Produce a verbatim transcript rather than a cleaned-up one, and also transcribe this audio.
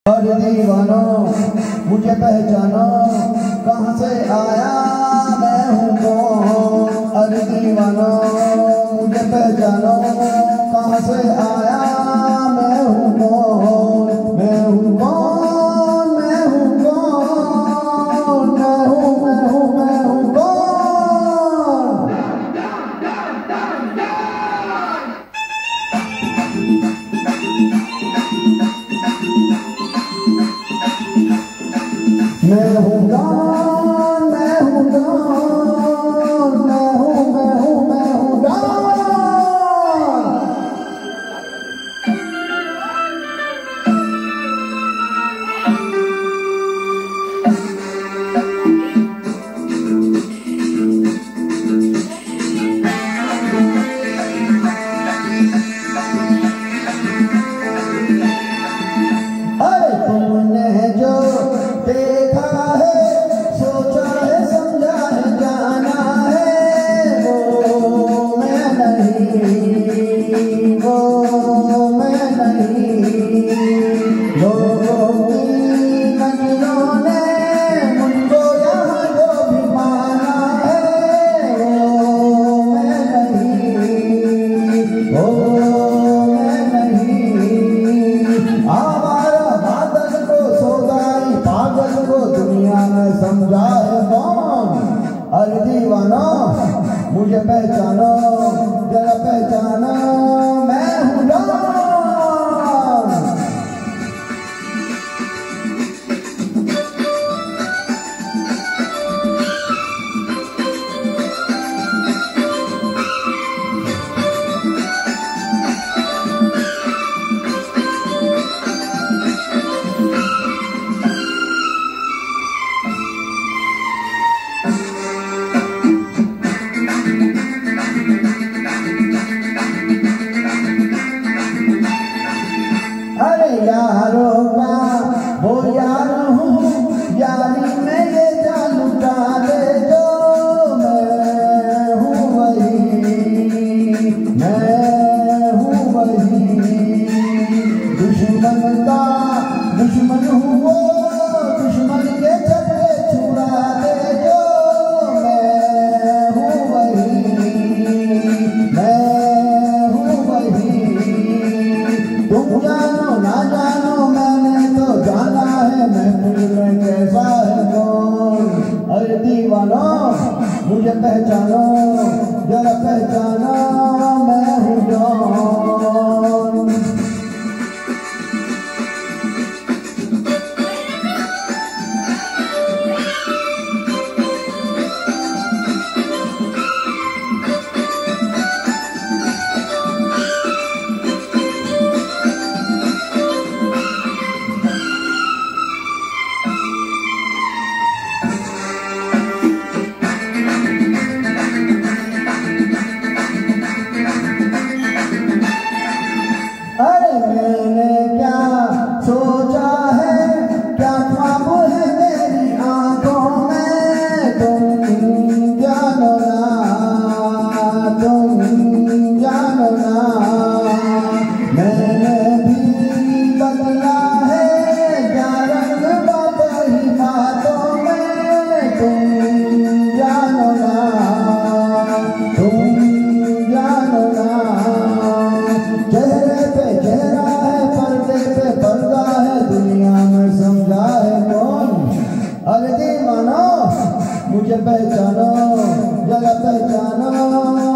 और दीवानो मुझे पहचानो, कहाँ से आया मैं हूँ कौन। अरे दीवानो मुझे पहचानो, कहाँ से आया मैं हूँ कौन। मैं हूँ कौन, मैं हूँ कौन, मैं हूँ मैं हूँ मैं हूँ कौन। मैं हूँ कौन, मैं हूँ कौन, मैं हूँ मैं हूँ मैं हूँ कौन। अरे तुमने जो देखा है, सोचा है, समझा है, जाना है, वो मैं नहीं, वो मैं नहीं। लोगों की नजरों ने मुझको यहाँ जो भी माना है, वो मैं नहीं, वो मैं नहीं। आवारा बादल को सौदाई पागल को दुनिया में समझा है कौन। अरे दीवानो मुझे पहचानो, जरा पहचानो मैं हूँ कौन। अरे यारों का वो यार हूँ, यारी में ये जान लुटा दे जो। मैं हूँ वही, मैं हूँ वही। दुश्मन का दुश्मन हूँ वो, दुश्मन के चक्के छुड़ा दे जो। मैं हूँ वही, मैं हूँ वही। तुम जानो ना जानो मैंने तो जाना है, मैं मुझ में कैसा है कौन। अरे दीवानो मुझे पहचानो, जरा पहचानो मैं हूँ कौन। अरे मैंने क्या सोचा है, क्या ख्वाब है मेरी आंखों में। तुम जानो ना, तुम जानो ना। मैंने भी बदला है, क्या रंग बाबा ही बातों में। तुम जानो ना, तुम जानो ना। चेहरे पे चेहरा है, पर्दे पे पर्दा है, दुनिया में समझा है कौन। अरे दीवानो मुझे पहचानो, जरा पहचानो।